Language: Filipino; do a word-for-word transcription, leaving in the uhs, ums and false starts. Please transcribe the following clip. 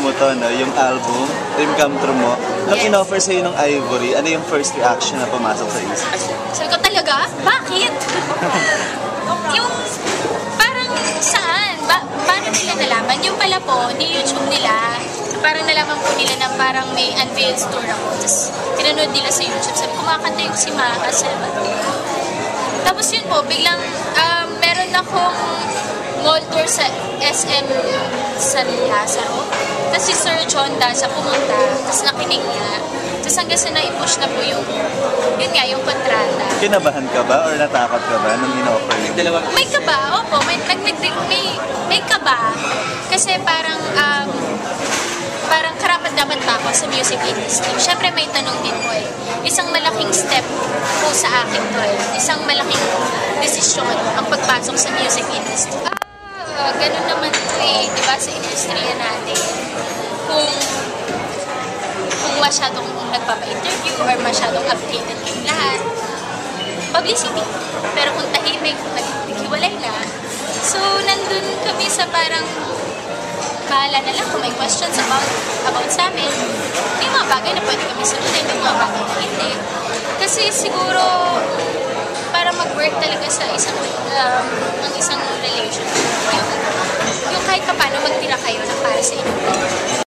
mo to, no? Yung album, Dream Come True mo. Nung Yes. in-offer sa'yo ng Ivory, ano yung first reaction na pumasok sa isip? Sabi ko talaga, bakit? Yung parang saan? Ba paano nila nalaman? Yung pala po, ni YouTube nila, parang nalaman po nila na parang may unveils tour ako. Tapos tinanood nila sa YouTube. Sabi, kumakanta yung si Maja. Tapos yun po, biglang um, meron akong mall tour sa S M San Lazaro. Tapos si Sir John Daza pumunta. Tapos nakinig niya. Tapos hanggang sa na-push na po yung, yun nga, yung kontrata. Kinabahan ka ba or natakot ka ba nung in-offer yung dalawa? May kaba, opo. May, nag, nag, may, may kaba. Kasi parang, um, parang karapat dapat ba ako sa music industry. Siyempre may tanong din po eh. Isang malaking step po sa akin to eh. Isang malaking desisyon ang pagpasok sa music industry. Ah, ganun naman to eh. Diba sa industriya natin. Kung kung masyadong nagpapa-interview or masyadong updated yung lahat, publicity. Pero kung tahimik, naghiwalay na. So, nandun kami sa parang bahala na lang kung may questions about about sa amin. May mga bagay na pwede kami sagutin, may mga bagay na hindi. Kasi siguro, para mag-work talaga sa isang um, ang isang relationship, yung, yung kahit pa paano magtira kayo na para sa inyo.